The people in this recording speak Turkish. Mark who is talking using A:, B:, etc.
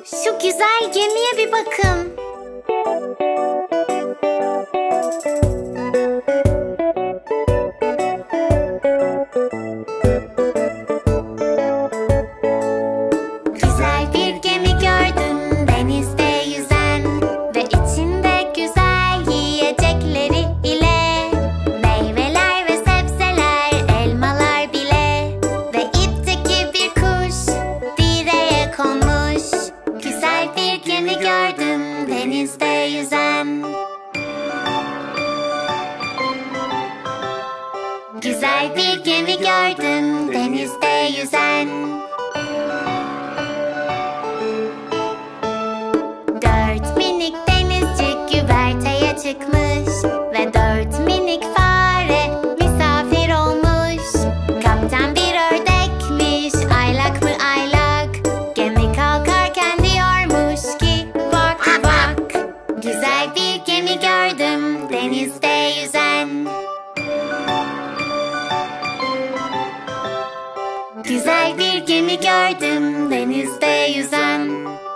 A: Şu güzel gemiye bir bakın. Güzel bir gemi gördüm denizde yüzen ve içinde güzel yiyecekleri ile meyveler ve sebzeler, elmalar bile ve ipteki bir kuş direğe konmuş. Güzel bir gemi gördüm denizde yüzen. Güzel bir gemi gördüm denizde yüzen. Dört minik denizci güverteye çıkmış ve dört minik fare misafir olmuş. Kaptan bir ördekmiş, aylak mı aylak, gemi kalkarken diyormuş ki vak vak. Güzel bir gemi gördüm denizde yüzen. Güzel bir gemi gördüm denizde yüzen.